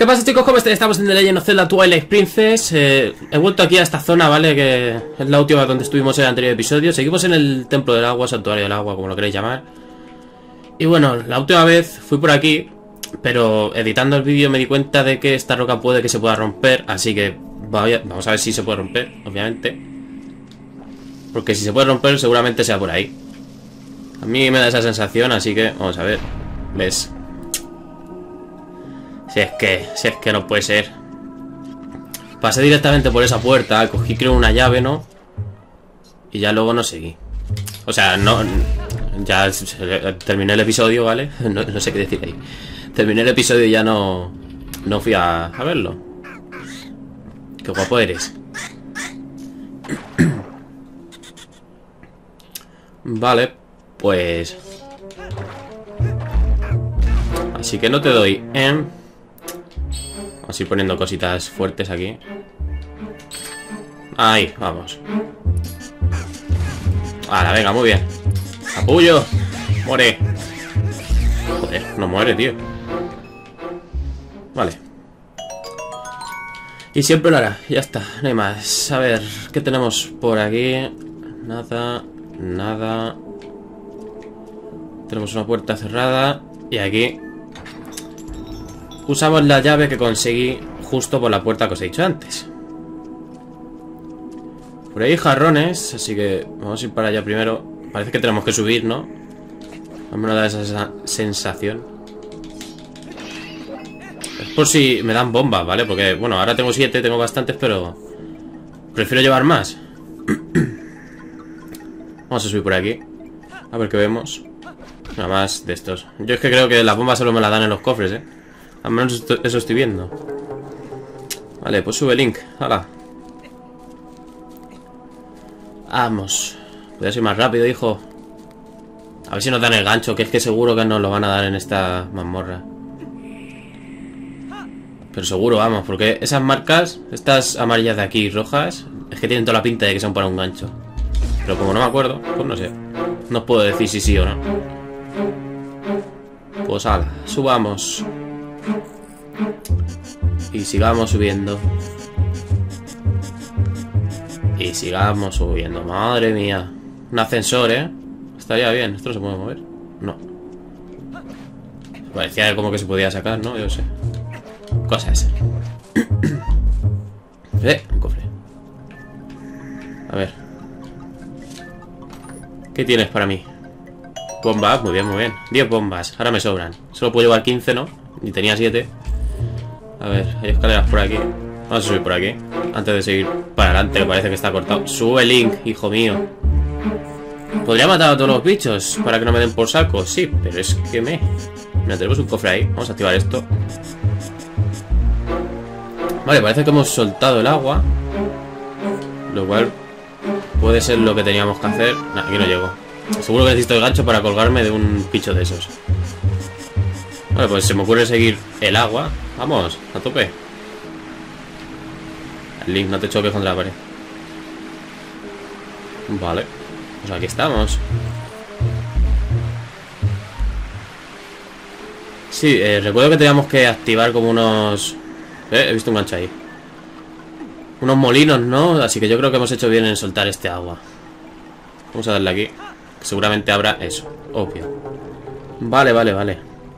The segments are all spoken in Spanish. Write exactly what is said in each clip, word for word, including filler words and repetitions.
¿Qué pasa, chicos? ¿Cómo estáis? Estamos en The Legend of Zelda Twilight Princess. eh, He vuelto aquí a esta zona, ¿vale? Que es la última donde estuvimos en el anterior episodio. Seguimos en el Templo del Agua, Santuario del Agua, como lo queréis llamar. Y bueno, la última vez fui por aquí, pero editando el vídeo me di cuenta de que esta roca puede que se pueda romper. Así que voy a- vamos a ver si se puede romper, obviamente. Porque si se puede romper seguramente sea por ahí. A mí me da esa sensación, así que vamos a ver. ¿Ves? Si es que, si es que no puede ser. Pasé directamente por esa puerta, cogí creo una llave, ¿no? Y ya luego no seguí. O sea, no... Ya terminé el episodio, ¿vale? No, no sé qué decir ahí. Terminé el episodio y ya no... No fui a, a verlo. Qué guapo eres. Vale, pues... Así que no te doy, ¿eh? Vamos a ir poniendo cositas fuertes aquí. Ahí, vamos. Ahora, venga, muy bien. ¡Capullo! ¡Muere! Joder, no muere, tío. Vale. Y siempre lo hará, ya está, no hay más. A ver, ¿qué tenemos por aquí? Nada, nada. Tenemos una puerta cerrada. Y aquí usamos la llave que conseguí justo por la puerta que os he dicho antes. Por ahí hay jarrones, así que vamos a ir para allá primero. Parece que tenemos que subir, ¿no? Al menos da esa sensación. Es por si me dan bombas, ¿vale? Porque, bueno, ahora tengo siete, tengo bastantes, pero prefiero llevar más. Vamos a subir por aquí. A ver qué vemos. Nada más de estos. Yo es que creo que las bombas solo me las dan en los cofres, ¿eh? Al menos esto, eso estoy viendo. Vale, pues sube Link. ¡Hala! Vamos. Voy a ser más rápido, hijo. A ver si nos dan el gancho, que es que seguro que nos lo van a dar en esta mazmorra. Pero seguro, vamos, porque esas marcas, estas amarillas de aquí, rojas, es que tienen toda la pinta de que son para un gancho. Pero como no me acuerdo, pues no sé. No os puedo decir si sí o no. Pues ala, subamos. Y sigamos subiendo. Y sigamos subiendo. Madre mía. Un ascensor, ¿eh? Estaría bien. ¿Esto no se puede mover? No. Parecía como que se podía sacar, ¿no? Yo sé. Cosas. Eh, un cofre. A ver. ¿Qué tienes para mí? Bombas, muy bien, muy bien. diez bombas, ahora me sobran. Solo puedo llevar quince, ¿no? Y tenía siete. A ver, hay escaleras por aquí. Vamos a subir por aquí antes de seguir para adelante, que parece que está cortado. Sube Link, hijo mío. Podría matar a todos los bichos para que no me den por saco. Sí, pero es que me... Mira, tenemos un cofre ahí. Vamos a activar esto. Vale, parece que hemos soltado el agua, lo cual puede ser lo que teníamos que hacer. Nah, aquí no llego. Seguro que necesito el gancho para colgarme de un bicho de esos. Vale, pues se me ocurre seguir el agua. Vamos, a tope. Link, no te choques contra la pared. Vale, pues aquí estamos. Sí, eh, recuerdo que teníamos que activar como unos... Eh, he visto un gancho ahí. Unos molinos, ¿no? Así que yo creo que hemos hecho bien en soltar este agua. Vamos a darle aquí. Que seguramente habrá eso, obvio. Vale, vale, vale.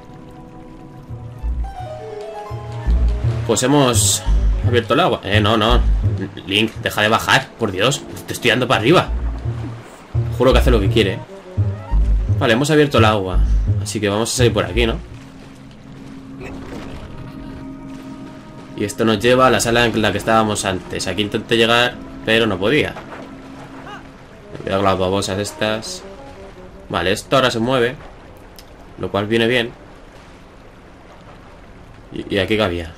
Pues hemos abierto el agua. Eh, no, no. Link, deja de bajar, por Dios. Te estoy dando para arriba. Juro que hace lo que quiere, ¿eh? Vale, hemos abierto el agua. Así que vamos a salir por aquí, ¿no? Y esto nos lleva a la sala en la que estábamos antes. Aquí intenté llegar, pero no podía. Cuidado con las babosas estas. Vale, esto ahora se mueve, lo cual viene bien. Y, y aquí cabía.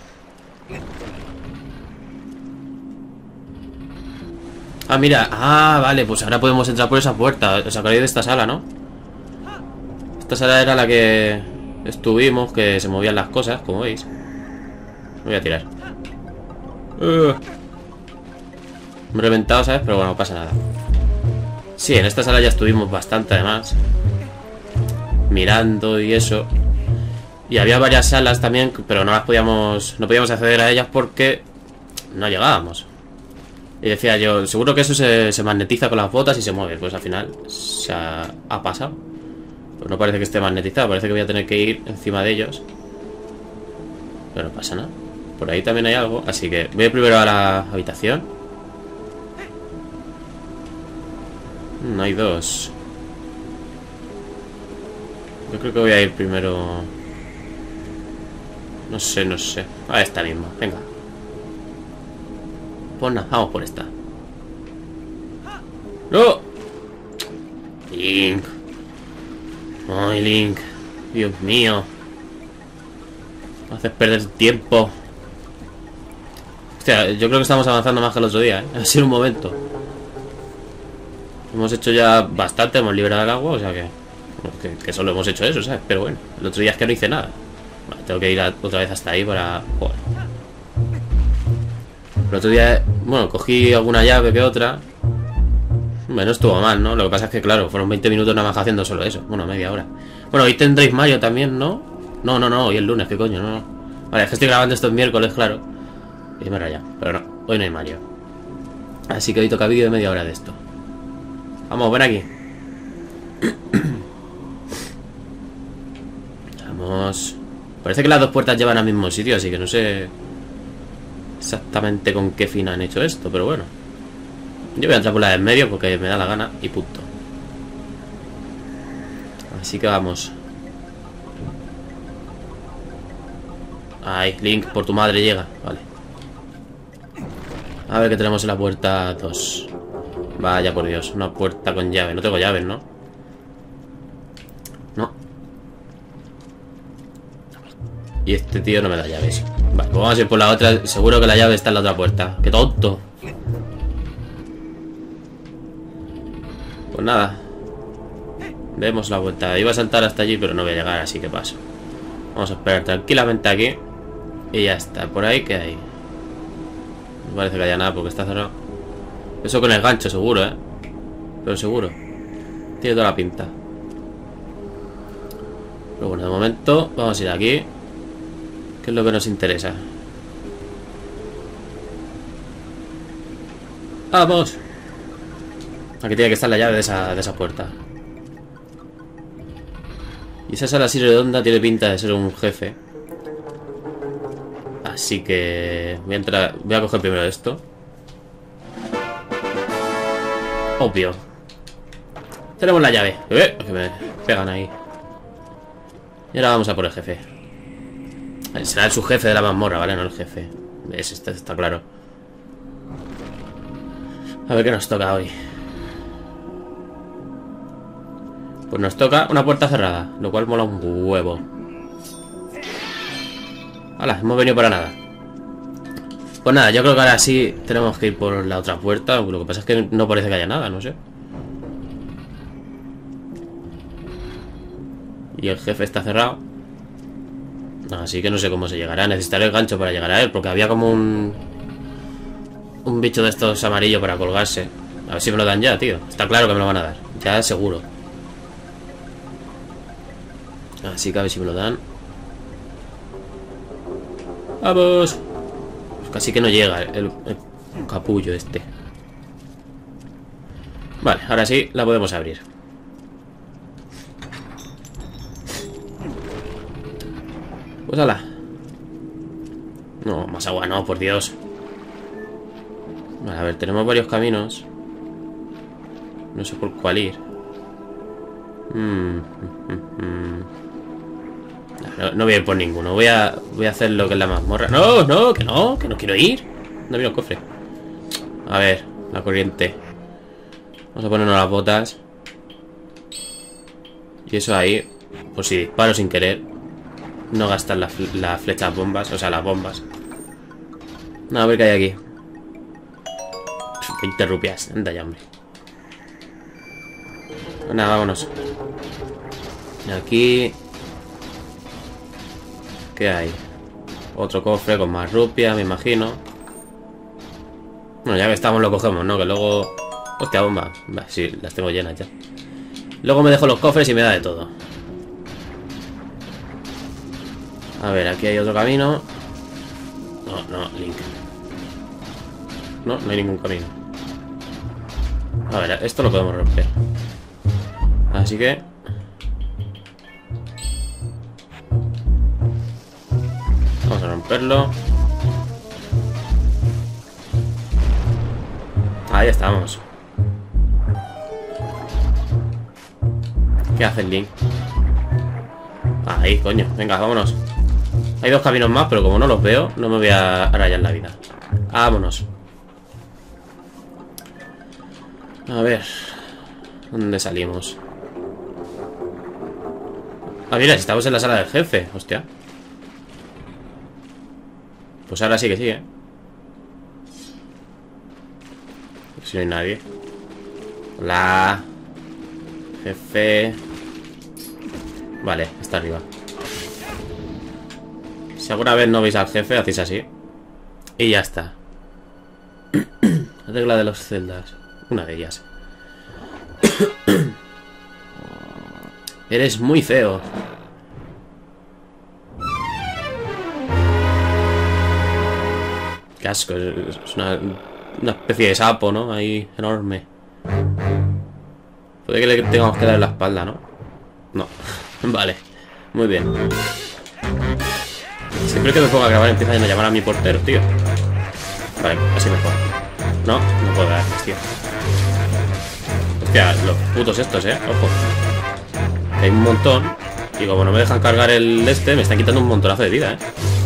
Ah, mira. Ah, vale, pues ahora podemos entrar por esa puerta. Os acordáis de esta sala, ¿no? Esta sala era la que estuvimos, que se movían las cosas, como veis. Me voy a tirar. uh. Me he reventado, ¿sabes? Pero bueno, no pasa nada. Sí, en esta sala ya estuvimos bastante, además. Mirando y eso. Y había varias salas también, pero no las podíamos, no podíamos acceder a ellas porque no llegábamos. Y decía yo, seguro que eso se, se magnetiza con las botas y se mueve. Pues al final se ha, ha pasado. Pues no parece que esté magnetizado, parece que voy a tener que ir encima de ellos. Pero no pasa nada. Por ahí también hay algo, así que voy primero a la habitación. No hay dos. Yo creo que voy a ir primero. No sé, no sé. A esta misma, venga. Pues nada, vamos por esta. ¡No! Link. Ay, Link. Dios mío. Me haces perder tiempo. Hostia, yo creo que estamos avanzando más que el otro día, ¿eh? Ha sido un momento. Hemos hecho ya bastante, hemos liberado el agua, o sea que... Que, que solo hemos hecho eso, ¿sabes? Pero bueno, el otro día es que no hice nada. Vale, tengo que ir a, otra vez hasta ahí para... Joder. El otro día, bueno, cogí alguna llave que otra. Bueno, estuvo mal, ¿no? Lo que pasa es que, claro, fueron veinte minutos nada más haciendo solo eso. Bueno, media hora. Bueno, hoy tendréis Mario también, ¿no? No, no, no, hoy es lunes, ¿qué coño? No, no. Vale, es que estoy grabando esto el miércoles, claro. Y me raya, pero no, hoy no hay Mario. Así que hoy toca vídeo de media hora de esto. Vamos, ven aquí. Vamos. Parece que las dos puertas llevan al mismo sitio, así que no sé exactamente con qué fin han hecho esto, pero bueno. Yo voy a entrar por la de en medio porque me da la gana y punto. Así que vamos. Ay, Link, por tu madre llega. Vale. A ver qué tenemos en la puerta dos. Vaya por Dios, una puerta con llave. No tengo llaves, ¿no? No. Y este tío no me da llaves. Vale, pues vamos a ir por la otra. Seguro que la llave está en la otra puerta. ¡Qué tonto! Pues nada. Demos la vuelta. Iba a saltar hasta allí, pero no voy a llegar, así que paso. Vamos a esperar tranquilamente aquí. Y ya está. Por ahí, ¿qué hay? No parece que haya nada porque está cerrado. Eso con el gancho, seguro, ¿eh? Pero seguro. Tiene toda la pinta. Pero bueno, de momento vamos a ir aquí. ¿Qué es lo que nos interesa? ¡Vamos! Aquí tiene que estar la llave de esa, de esa puerta. Y esa sala así redonda tiene pinta de ser un jefe. Así que voy a entrar. Voy a coger primero esto. Obvio. Tenemos la llave. ¡Eh! Que me pegan ahí. Y ahora vamos a por el jefe. Será el subjefe de la mazmorra, ¿vale? No el jefe. Ese está, está claro. A ver qué nos toca hoy. Pues nos toca una puerta cerrada, lo cual mola un huevo. Hala, hemos venido para nada. Pues nada, yo creo que ahora sí tenemos que ir por la otra puerta. Lo que pasa es que no parece que haya nada, no sé. Y el jefe está cerrado. Así que no sé cómo se llegará. Necesitaré el gancho para llegar a él, porque había como un... Un bicho de estos amarillos para colgarse. A ver si me lo dan ya, tío. Está claro que me lo van a dar, ya seguro. Así que a ver si me lo dan. ¡Vamos! Pues casi que no llega el, el capullo este. Vale, ahora sí la podemos abrir. Pues ala. No, más agua no, por Dios. Vale, a ver, tenemos varios caminos. No sé por cuál ir. Mm, mm, mm. No, no voy a ir por ninguno. Voy a, voy a hacer lo que es la mazmorra. No, no, que no, que no quiero ir. ¿Dónde viene el cofre? A ver, la corriente. Vamos a ponernos las botas. Y eso ahí. Por si disparo sin querer. No gastar las la flechas bombas. O sea, las bombas. No, a ver qué hay aquí. veinte rupias. Anda ya, hombre. Pues nada, vámonos. Aquí. ¿Qué hay? Otro cofre con más rupias, me imagino. Bueno, ya que estamos lo cogemos, ¿no? Que luego... Hostia, bomba. Sí, las tengo llenas ya. Luego me dejo los cofres y me da de todo. A ver, aquí hay otro camino. No, no, Link. No, no hay ningún camino. A ver, esto lo podemos romper. Así que... vamos a romperlo. Ahí estamos. ¿Qué hace el Link? Ahí, coño. Venga, vámonos. Hay dos caminos más, pero como no los veo, no me voy a rayar la vida. Vámonos. A ver. ¿Dónde salimos? Ah, mira, estamos en la sala del jefe. Hostia. Pues ahora sí que sí, ¿eh? Si no hay nadie. Hola. Jefe. Vale, está arriba. Si alguna vez no veis al jefe, hacéis así. Y ya está. Regla de los celdas. Una de ellas. Eres muy feo. Qué asco. Es una, una especie de sapo, ¿no? Ahí, enorme. Puede que le tengamos que dar en la espalda, ¿no? No. Vale. Muy bien. Siempre que me pongo a grabar empiezan a llamar a mi portero, tío. Vale, así mejor. No, no puedo dar, tío. Hostia, los putos estos, eh. Ojo. Hay un montón. Y como no me dejan cargar el este, me están quitando un montonazo de vida, eh.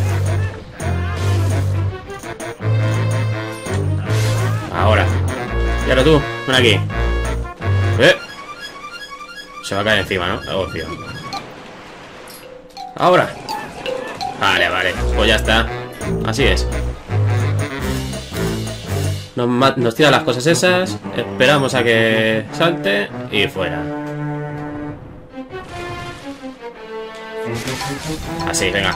Ahora. Y ahora tú, ven aquí. Eh. Se va a caer encima, ¿no? Oh, tío. Ahora. Vale, vale. Pues ya está. Así es. Nos, nos tira las cosas esas. Esperamos a que salte. Y fuera. Así, venga.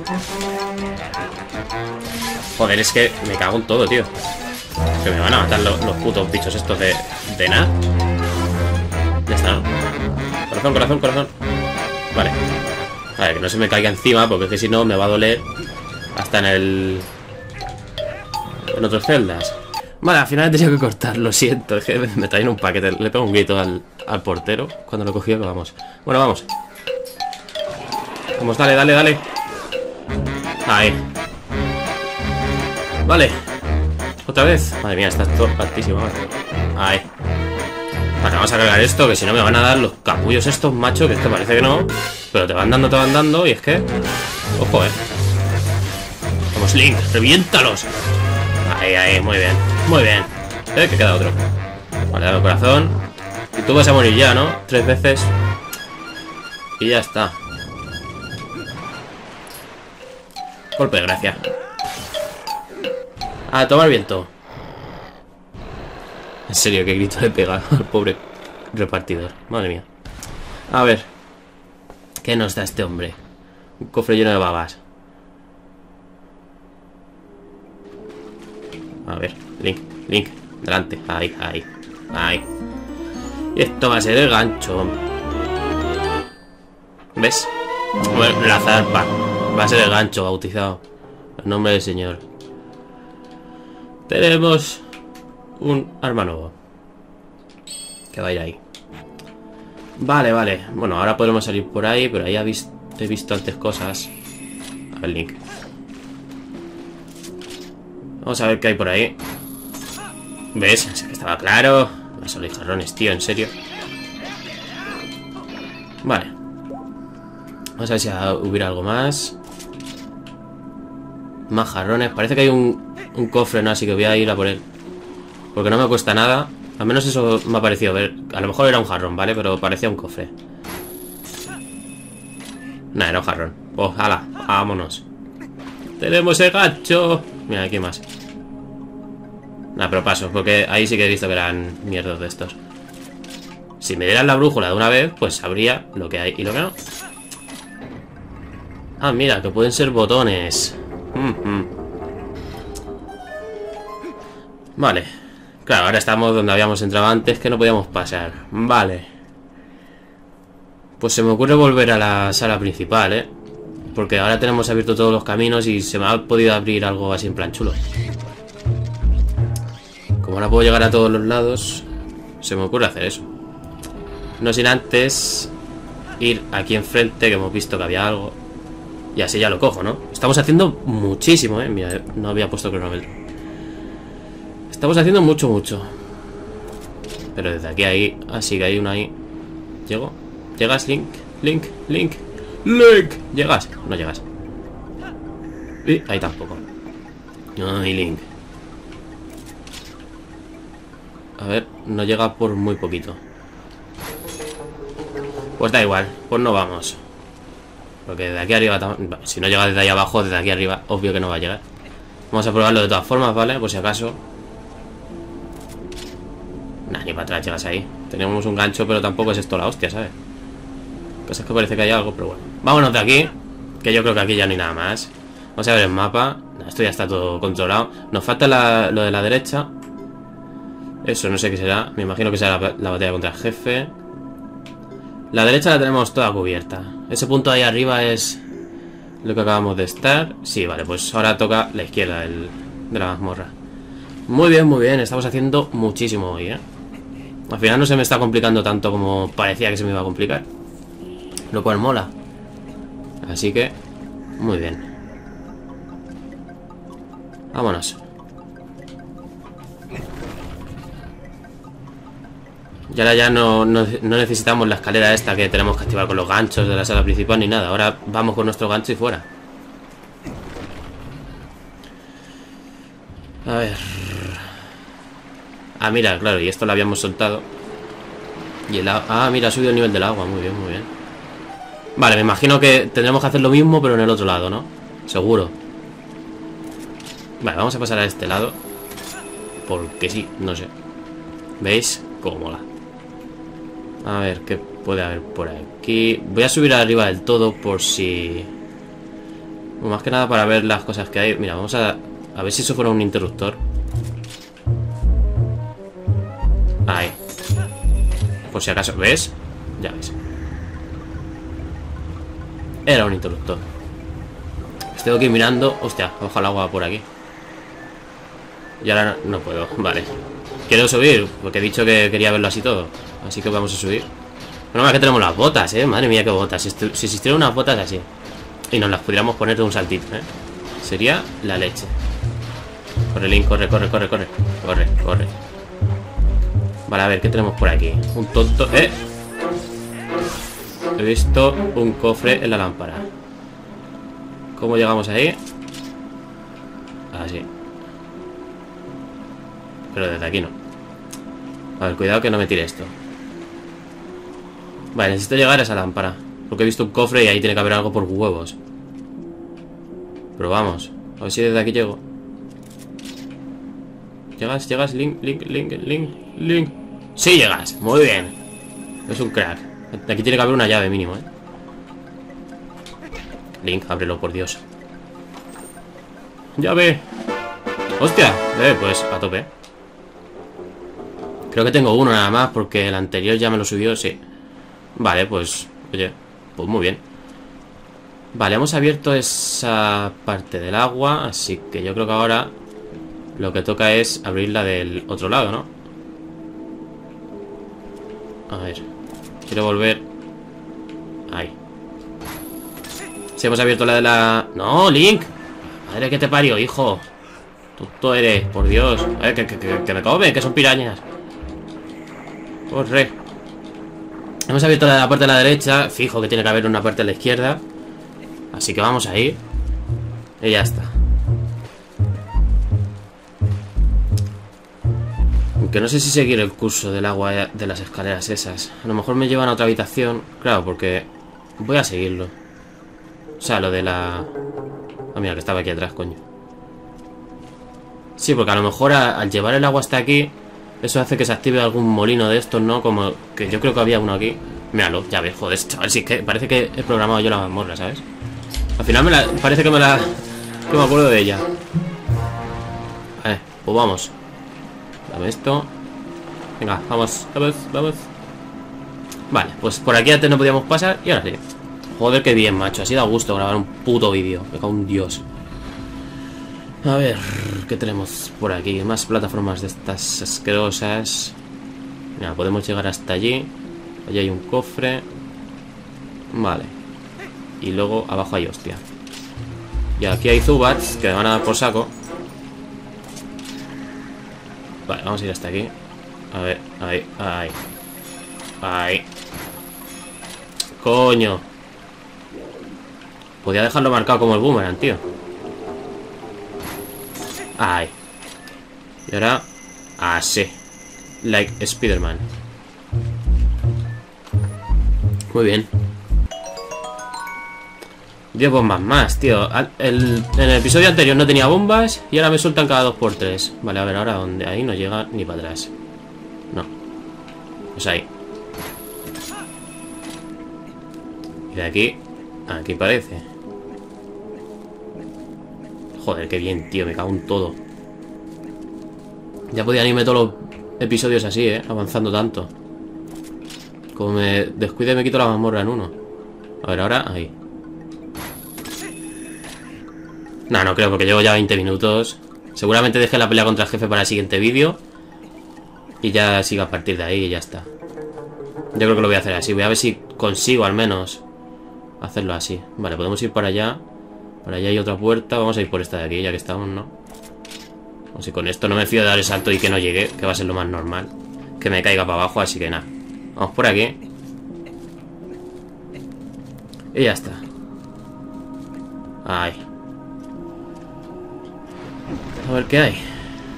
Joder, es que me cago en todo, tío. Que me van a matar los, los putos bichos estos de, de nada. Ya está, ¿no? Corazón, corazón, corazón. Vale. A ver, que no se me caiga encima, porque es que si no me va a doler hasta en el... en otras celdas. Vale, al final he tenido que cortar, lo siento. Es que me traen un paquete. Le pego un grito al, al portero cuando lo cogió, que vamos. Bueno, vamos. Vamos, dale, dale, dale. Ahí. Vale. Otra vez. Madre mía, está todo altísimo. Ahí. Vale, vamos a cargar esto, que si no me van a dar los capullos estos, macho, que es que parece que no. Pero te van dando, te van dando, y es que... ojo, eh. Vamos, Link, reviéntalos. Ahí, ahí, muy bien. Muy bien. Eh, que queda otro. Vale, dame el corazón. Y tú vas a morir ya, ¿no? Tres veces. Y ya está. Golpe de gracia. A tomar viento. En serio, qué grito le pega al pobre repartidor. Madre mía. A ver. ¿Qué nos da este hombre? Un cofre lleno de babas. A ver, Link, Link, delante. Ahí, ahí, ahí. Y esto va a ser el gancho. ¿Ves? Bueno, la zarpa. Va a ser el gancho bautizado. En nombre del Señor. Tenemos un arma nuevo que va a ir ahí. Vale, vale. Bueno, ahora podremos salir por ahí, pero ahí he visto, he visto antes cosas. A ver, Link. Vamos a ver qué hay por ahí. ¿Ves? Es que estaba claro. Solo hay jarrones, tío, en serio. Vale. Vamos a ver si hubiera algo más. Más jarrones. Parece que hay un, un cofre, ¿no? Así que voy a ir a por él. Porque no me cuesta nada. Al menos eso me ha parecido ver. A lo mejor era un jarrón, ¿vale? Pero parecía un cofre. Nah, era un jarrón. Oh, hala, vámonos. Tenemos el gancho. Mira, aquí más. Nah, pero paso, porque ahí sí que he visto que eran mierdos de estos. Si me dieran la brújula de una vez, pues sabría lo que hay y lo que no. Ah, mira, que pueden ser botones. Mm-hmm. Vale. Claro, ahora estamos donde habíamos entrado antes, que no podíamos pasar. Vale. Pues se me ocurre volver a la sala principal, ¿eh? Porque ahora tenemos abierto todos los caminos y se me ha podido abrir algo así en plan chulo. Como ahora puedo llegar a todos los lados, se me ocurre hacer eso. No sin antes ir aquí enfrente, que hemos visto que había algo. Y así ya lo cojo, ¿no? Estamos haciendo muchísimo, ¿eh? Mira, no había puesto cronómetro. Estamos haciendo mucho, mucho. Pero desde aquí a ahí... Así que hay uno ahí. ¿Llego? ¿Llegas, Link? Link, Link, Link. ¿Llegas? No llegas. Y ahí tampoco. No hay Link. A ver, no llega por muy poquito. Pues da igual, pues no vamos. Porque desde aquí arriba, si no llega desde ahí abajo, desde aquí arriba, obvio que no va a llegar. Vamos a probarlo de todas formas, ¿vale? Por si acaso. Nah, ni para atrás llegas ahí. Tenemos un gancho, pero tampoco es esto la hostia, ¿sabes? Pues es que parece que hay algo, pero bueno. Vámonos de aquí, que yo creo que aquí ya no hay nada más. Vamos a ver el mapa. Esto ya está todo controlado. Nos falta la, lo de la derecha. Eso no sé qué será. Me imagino que será la, la batalla contra el jefe. La derecha la tenemos toda cubierta. Ese punto ahí arriba es lo que acabamos de estar. Sí, vale, pues ahora toca la izquierda el, de la mazmorra. Muy bien, muy bien. Estamos haciendo muchísimo hoy, ¿eh? Al final no se me está complicando tanto como parecía que se me iba a complicar. Lo cual mola. Así que, muy bien. Vámonos. Y ahora ya no, no, no necesitamos la escalera esta que tenemos que activar con los ganchos de la sala principal ni nada. Ahora vamos con nuestro gancho y fuera. A ver. Ah, mira, claro, y esto lo habíamos soltado. Y el agua... Ah, mira, ha subido el nivel del agua. Muy bien, muy bien. Vale, me imagino que tendremos que hacer lo mismo, pero en el otro lado, ¿no? Seguro. Vale, vamos a pasar a este lado. Porque sí, no sé. ¿Veis? Cómo mola. A ver, ¿qué puede haber por aquí? Voy a subir arriba del todo por si... Más que nada para ver las cosas que hay. Mira, vamos a... A ver si eso fuera un interruptor. Ahí. Por si acaso, ¿ves? Ya ves. Era un interruptor. Pues tengo que ir mirando. Hostia, baja el agua por aquí. Y ahora no, no puedo, vale. Quiero subir, porque he dicho que quería verlo así todo. Así que vamos a subir. Bueno, más que tenemos las botas, eh. Madre mía, qué botas. Si, si existieran unas botas así y nos las pudiéramos poner de un saltito, eh, sería la leche. Corre, Link, corre, corre, corre, corre. Corre, corre. Vale, a ver, ¿qué tenemos por aquí? Un tonto, eh. He visto un cofre en la lámpara. ¿Cómo llegamos ahí? Así. Pero desde aquí no. A ver, cuidado que no me tire esto. Vale, necesito llegar a esa lámpara, porque he visto un cofre y ahí tiene que haber algo por huevos. Pero vamos, a ver si desde aquí llego. ¿Llegas? ¿Llegas? Link, Link, Link, Link, Link. ¡Sí llegas! Muy bien. Es un crack. Aquí tiene que haber una llave mínimo, ¿eh? Link, ábrelo, por Dios. ¡Llave! ¡Hostia! Eh, pues a tope. Creo que tengo uno nada más, porque el anterior ya me lo subió, sí. Vale, pues... Oye, pues muy bien. Vale, hemos abierto esa parte del agua, así que yo creo que ahora lo que toca es abrirla del otro lado, ¿no? A ver. Quiero volver... Ahí. Si hemos abierto la de la... ¡No, Link! Madre que te parió, hijo. Tonto eres, por Dios. A ver, que, que, que, que me come, que son pirañas. Corre. Hemos abierto la parte de la derecha. Fijo que tiene que haber una parte de la izquierda. Así que vamos a ir. Y ya está. Aunque no sé si seguir el curso del agua de las escaleras esas. A lo mejor me llevan a otra habitación. Claro, porque voy a seguirlo. O sea, lo de la... Ah, mira, que estaba aquí atrás, coño. Sí, porque a lo mejor a, al llevar el agua hasta aquí, eso hace que se active algún molino de estos, ¿no? Como que yo creo que había uno aquí. Míralo, ya ves, joder, chaval, sí, que parece que he programado yo la mazmorra, ¿sabes? Al final me la... Parece que me la... Que me acuerdo de ella. Vale, pues vamos. Dame esto. Venga, vamos, vamos, vamos. Vale, pues por aquí antes no podíamos pasar y ahora sí. Joder, qué bien, macho. Así da gusto grabar un puto vídeo. Me cago en Dios. A ver, ¿qué tenemos por aquí? Más plataformas de estas asquerosas. Mira, podemos llegar hasta allí. Allí hay un cofre. Vale. Y luego abajo hay hostia. Y aquí hay Zubats que me van a dar por saco. Vale, vamos a ir hasta aquí. A ver, ahí, ahí. Ahí. Coño. Podía dejarlo marcado como el boomerang, tío. Ahí. Y ahora... así. Like Spider-Man. Muy bien. diez bombas más, tío. El, en el episodio anterior no tenía bombas y ahora me sueltan cada dos por tres. Vale, a ver, ahora dónde. Ahí no llega ni para atrás. No. Pues ahí. Y de aquí, aquí parece. Joder, qué bien, tío. Me cago en todo. Ya podían irme todos los episodios así, eh. Avanzando tanto. Como me descuide me quito la mazmorra en uno. A ver, ahora, ahí. No, no creo, porque llevo ya veinte minutos. Seguramente deje la pelea contra el jefe para el siguiente vídeo. Y ya siga a partir de ahí y ya está. Yo creo que lo voy a hacer así. Voy a ver si consigo al menos hacerlo así. Vale, podemos ir para allá. Para allá hay otra puerta. Vamos a ir por esta de aquí, ya que estamos, ¿no? O si con esto no me fío de dar el salto y que no llegue, que va a ser lo más normal. Que me caiga para abajo, así que nada. Vamos por aquí. Y ya está. Ahí. A ver qué hay.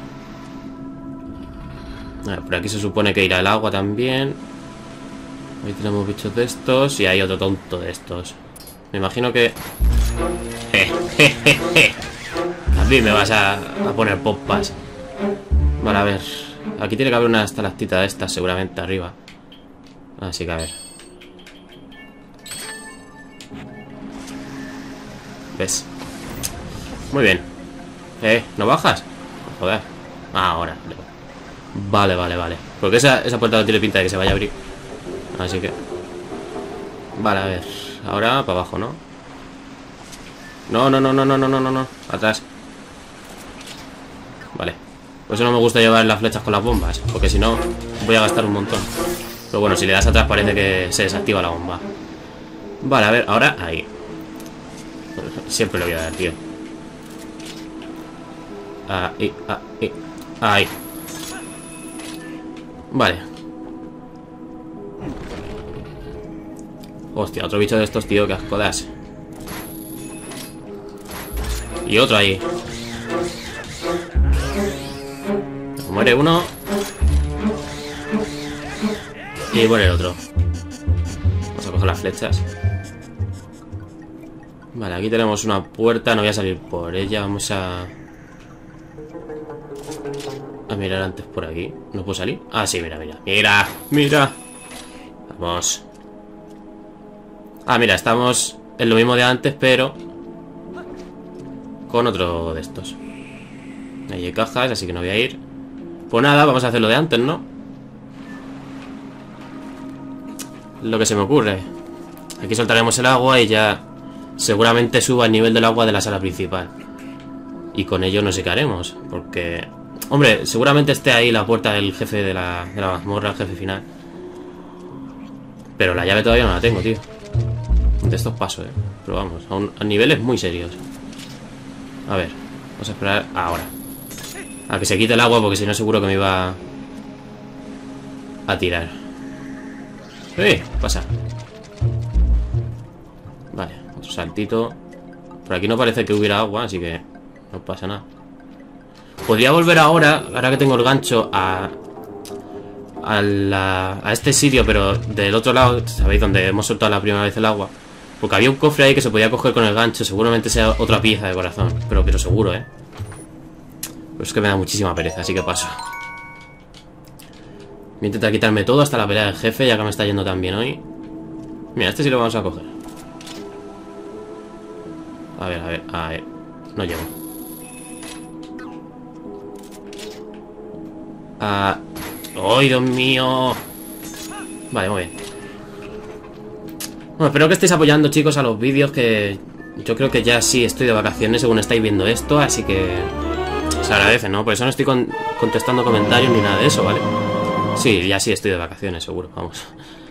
A ver, por aquí se supone que irá el agua también. Ahí tenemos bichos de estos. Y hay otro tonto de estos. Me imagino que... A mí me vas a, a poner pompas. Vale, a ver. Aquí tiene que haber una estalactita de estas seguramente arriba. Así que a ver. ¿Ves? Muy bien. Eh, ¿no bajas? Joder. Ah, ahora. Vale, vale, vale. Porque esa, esa puerta no tiene pinta de que se vaya a abrir. Así que... Vale, a ver. Ahora para abajo, ¿no? No, no, no, no, no, no, no, no, no. Atrás. Vale. Por eso no me gusta llevar las flechas con las bombas. Porque si no, voy a gastar un montón. Pero bueno, si le das atrás parece que se desactiva la bomba. Vale, a ver, ahora ahí. Siempre lo voy a dar, tío. Ahí, ahí, ahí. Vale. Hostia, otro bicho de estos, tío, que asco das. Y otro ahí. Muere uno. Y muere el otro. Vamos a coger las flechas. Vale, aquí tenemos una puerta. No voy a salir por ella. Vamos a... A mirar antes por aquí. ¿No puedo salir? Ah, sí, mira, mira. Mira, mira. Vamos. Ah, mira, estamos en lo mismo de antes, pero con otro de estos. Ahí hay cajas, así que no voy a ir. Pues nada, vamos a hacer lo de antes, ¿no? Lo que se me ocurre. Aquí soltaremos el agua y ya seguramente suba el nivel del agua de la sala principal. Y con ello no sé qué haremos. Porque... Hombre, seguramente esté ahí la puerta del jefe de la, de la mazmorra, el jefe final. Pero la llave todavía no la tengo, tío. De estos pasos, eh. Pero vamos, a, un, a niveles muy serios. A ver, vamos a esperar ahora a que se quite el agua, porque si no seguro que me iba a tirar. ¡Eh! Pasa. Vale, otro saltito. Por aquí no parece que hubiera agua, así que no pasa nada. Podría volver ahora, ahora que tengo el gancho, a a, la, a este sitio, pero del otro lado, ¿sabéis? Donde hemos soltado la primera vez el agua. Porque había un cofre ahí que se podía coger con el gancho. Seguramente sea otra pieza de corazón. Pero, pero seguro, ¿eh? Pero es que me da muchísima pereza, así que paso. Voy a intentar quitarme todo hasta la pelea del jefe, ya que me está yendo tan bien hoy. Mira, este sí lo vamos a coger. A ver, a ver, a ver. No llego. Ah... ¡Oh, Dios mío! Vale, muy bien. Bueno, espero que estéis apoyando, chicos, a los vídeos, que yo creo que ya sí estoy de vacaciones según estáis viendo esto, así que se agradece, ¿no? Por eso no estoy con contestando comentarios ni nada de eso, ¿vale? Sí, ya sí estoy de vacaciones, seguro, vamos.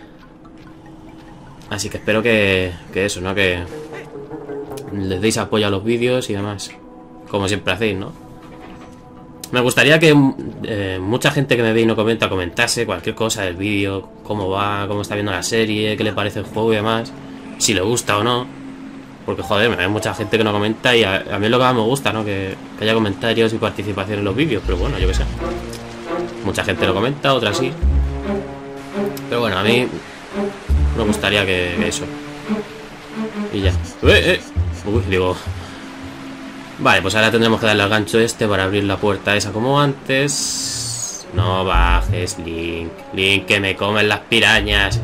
Así que espero que, que eso, ¿no? Que les deis apoyo a los vídeos y demás, como siempre hacéis, ¿no? Me gustaría que eh, mucha gente que me ve y no comenta, comentase cualquier cosa del vídeo, cómo va, cómo está viendo la serie, qué le parece el juego y demás, si le gusta o no. Porque, joder, hay mucha gente que no comenta y a, a mí es lo que más me gusta, ¿no? Que, que haya comentarios y participación en los vídeos, pero bueno, yo qué sé. Mucha gente lo comenta, otra sí. Pero bueno, a mí me gustaría que, que eso. Y ya. ¡Eh, eh! Uy, digo... Vale, pues ahora tendremos que darle al gancho este para abrir la puerta esa como antes. No bajes, Link. Link, que me comen las pirañas.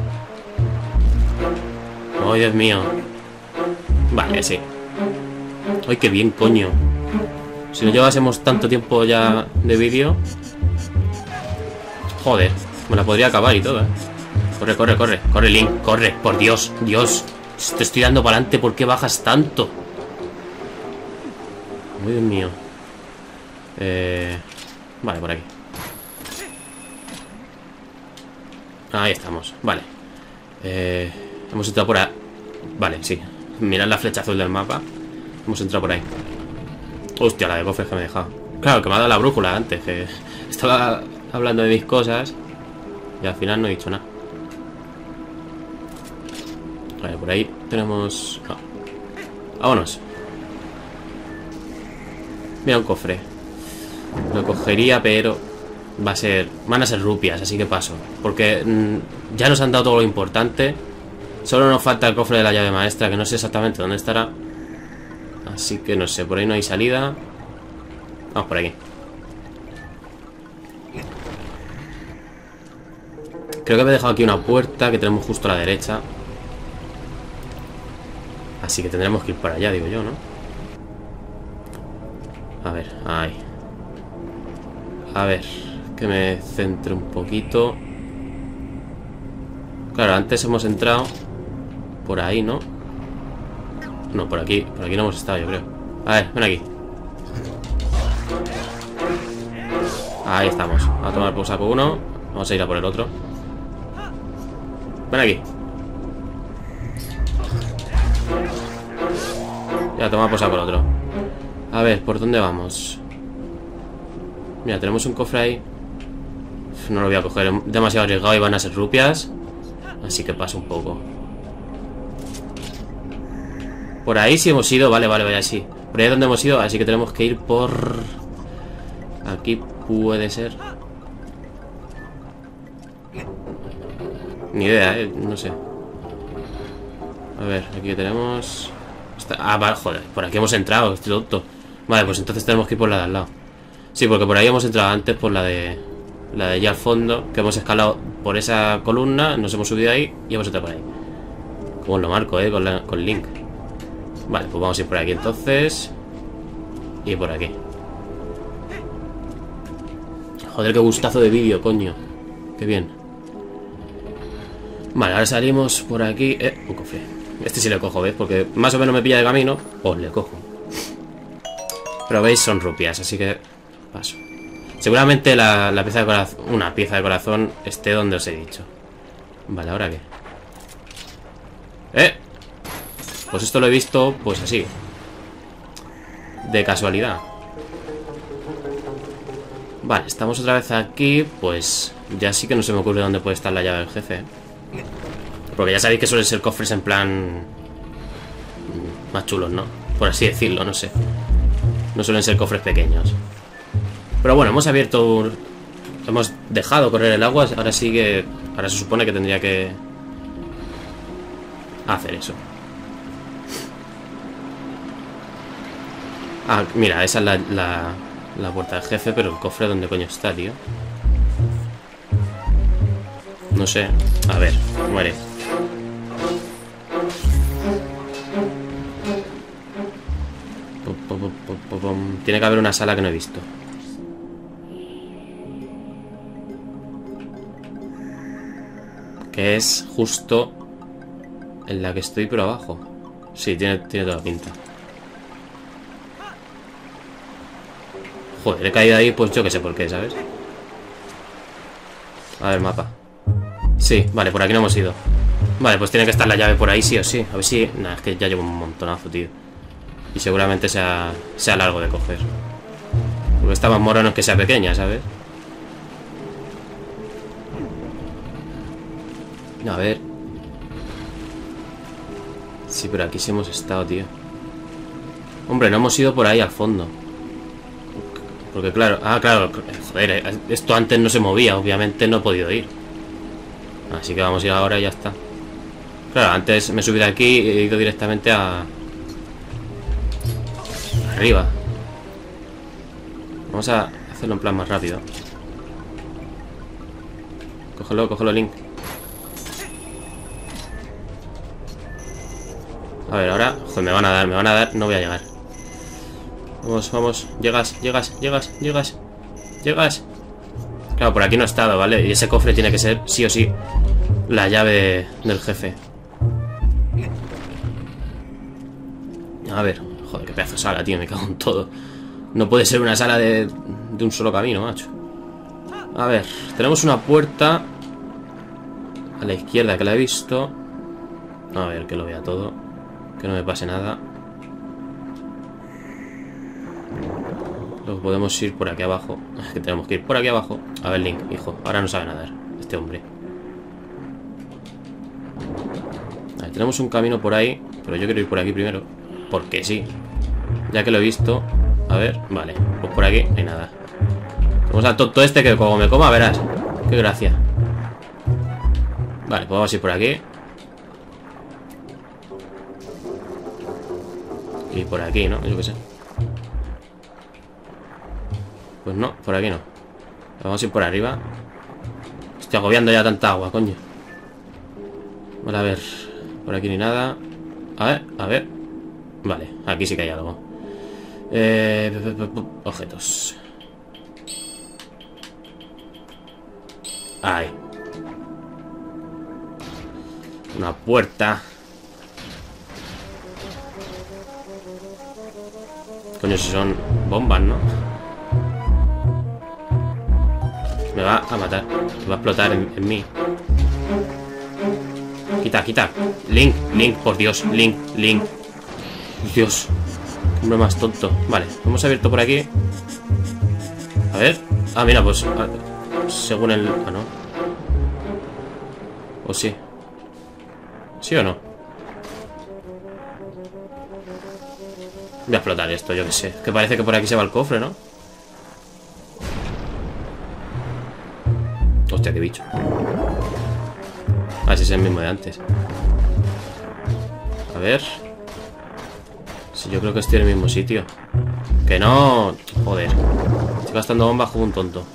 ¡Oh, Dios mío! Vale, sí. ¡Ay, qué bien, coño! Si no llevásemos tanto tiempo ya de vídeo... Joder, me la podría acabar y todo, ¿eh? Corre, corre, corre. Corre, Link, corre. Por Dios, Dios. Te estoy dando para adelante, ¿por qué bajas tanto? Muy Dios mío. Eh... Vale, por aquí. Ahí estamos, vale. Eh... Hemos entrado por ahí. Vale, sí. Mirad la flecha azul del mapa. Hemos entrado por ahí. Hostia, la de cofres que me he dejado. Claro, que me ha dado la brújula antes. Que estaba hablando de mis cosas y al final no he dicho nada. Vale, por ahí tenemos... No. Vámonos. Mira, un cofre. Lo cogería, pero va a ser... Van a ser rupias, así que paso. Porque mmm, ya nos han dado todo lo importante. Solo nos falta el cofre de la llave maestra, que no sé exactamente dónde estará. Así que no sé, por ahí no hay salida. Vamos por aquí. Creo que me he dejado aquí una puerta que tenemos justo a la derecha. Así que tendremos que ir para allá, digo yo, ¿no? A ver, ahí. A ver, que me centre un poquito. Claro, antes hemos entrado por ahí, ¿no? No, por aquí. Por aquí no hemos estado, yo creo. A ver, ven aquí. Ahí estamos. Vamos a tomar por saco uno. Vamos a ir a por el otro. Ven aquí. Ya, toma por saco el otro. A ver, ¿por dónde vamos? Mira, tenemos un cofre ahí. No lo voy a coger, es demasiado arriesgado y van a ser rupias. Así que paso un poco. Por ahí sí hemos ido, vale, vale, vale, sí. Por ahí es donde hemos ido, así que tenemos que ir por... Aquí puede ser. Ni idea, eh, no sé. A ver, aquí tenemos... Ah, vale, joder, por aquí hemos entrado, estoy tonto. Vale, pues entonces tenemos que ir por la de al lado. Sí, porque por ahí hemos entrado antes por la de... La de allá al fondo, que hemos escalado por esa columna, nos hemos subido ahí y hemos entrado por ahí. Como lo marco, eh, con, la, con Link. Vale, pues vamos a ir por aquí entonces. Y por aquí. Joder, qué gustazo de vídeo, coño. Qué bien. Vale, ahora salimos por aquí. Eh, un cofre. Este sí le cojo, ¿ves? Porque más o menos me pilla de camino. Pues le cojo. Pero veis, son rupias, así que paso. Seguramente la, la pieza de corazón, una pieza de corazón esté donde os he dicho. Vale, ¿ahora qué? ¡Eh! Pues esto lo he visto, pues así. De casualidad. Vale, estamos otra vez aquí. Pues ya sí que no se me ocurre dónde puede estar la llave del jefe, ¿eh? Porque ya sabéis que suelen ser cofres en plan... más chulos, ¿no? Por así decirlo, no sé. No suelen ser cofres pequeños. Pero bueno, hemos abierto un... Hemos dejado correr el agua. Ahora sí que... Ahora se supone que tendría que... hacer eso. Ah, mira, esa es la, la, la puerta del jefe. Pero el cofre, ¿dónde coño está, tío? No sé. A ver, muere. Tiene que haber una sala que no he visto. Que es justo en la que estoy, pero abajo. Sí, tiene, tiene toda la pinta. Joder, he caído ahí, pues yo que sé por qué, ¿sabes? A ver, mapa. Sí, vale, por aquí no hemos ido. Vale, pues tiene que estar la llave por ahí sí o sí. A ver si... Nah, es que ya llevo un montonazo, tío. Y seguramente sea, sea largo de coger. Porque está más moro no es que sea pequeña, ¿sabes? A ver. Sí, pero aquí sí hemos estado, tío. Hombre, no hemos ido por ahí al fondo. Porque claro... Ah, claro, joder, esto antes no se movía. Obviamente no he podido ir. Así que vamos a ir ahora y ya está. Claro, antes me he subido aquí y he ido directamente a... arriba. Vamos a hacerlo en plan más rápido. Cógelo, cógelo, Link. A ver, ahora... Joder, me van a dar, me van a dar. No voy a llegar. Vamos, vamos. Llegas, llegas, llegas, llegas. Llegas. Claro, por aquí no he estado, ¿vale? Y ese cofre tiene que ser, sí o sí, la llave del jefe. A ver. Joder, qué pedazo de sala, tío. Me cago en todo. No puede ser una sala de, de un solo camino, macho. A ver. Tenemos una puerta a la izquierda que la he visto. A ver, que lo vea todo. Que no me pase nada. Luego podemos ir por aquí abajo. Es que tenemos que ir por aquí abajo. A ver, Link, hijo. Ahora no sabe nadar este hombre. A ver, tenemos un camino por ahí. Pero yo quiero ir por aquí primero. Porque sí. Ya que lo he visto. A ver, vale. Pues por aquí no hay nada. Vamos a todo este que como me coma, verás. Qué gracia. Vale, pues vamos a ir por aquí. Y por aquí, ¿no? Yo qué sé. Pues no, por aquí no. Vamos a ir por arriba. Estoy agobiando ya tanta agua, coño. Vale, a ver. Por aquí ni nada. A ver, a ver. Vale, aquí sí que hay algo. Eh, objetos. Ahí. Una puerta. Coño, si son bombas, ¿no? Me va a matar. Me va a explotar en, en mí. Quita, quita. Link, Link, por Dios. Link, Link. Dios. Hombre más tonto. Vale, hemos abierto por aquí. A ver. Ah, mira, pues a, según el... Ah, no. ¿O sí? ¿Sí o no? Voy a explotar esto, yo que sé. Que parece que por aquí se va el cofre, ¿no? Hostia, qué bicho. Ah, ese es el mismo de antes. A ver. Si yo creo que estoy en el mismo sitio. Que no. Joder. Estoy gastando bombas como un tonto.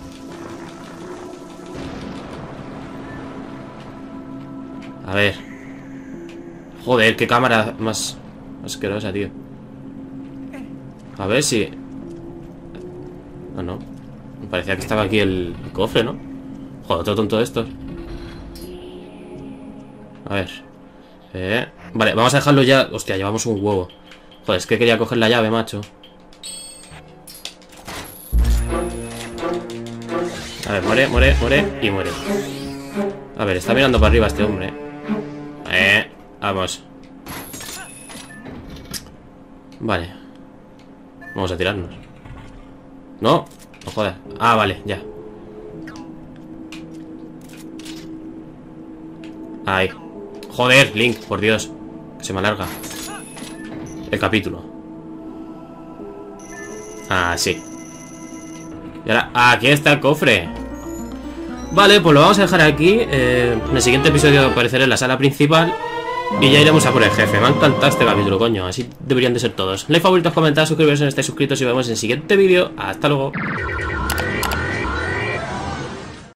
A ver. Joder, qué cámara más asquerosa, tío. A ver si... No, no. Me parecía que estaba aquí el, el cofre, ¿no? Joder, todo tonto esto. A ver. Eh... Vale, vamos a dejarlo ya. Hostia, llevamos un huevo. Joder, es que quería coger la llave, macho. A ver, muere, muere, muere y muere. A ver, está mirando para arriba este hombre. Eh, vamos. Vale. Vamos a tirarnos. No, no jodas. Ah, vale, ya. Ahí. Joder, Link, por Dios. Que se me alarga el capítulo. Ah, sí. Y ahora, aquí está el cofre. Vale, pues lo vamos a dejar aquí. eh, En el siguiente episodio apareceré en la sala principal y ya iremos a por el jefe. Me ha encantado este capítulo, coño. Así deberían de ser todos. Like, favoritos, comentarios, suscribiros si no estáis suscritos y nos vemos en el siguiente vídeo. Hasta luego.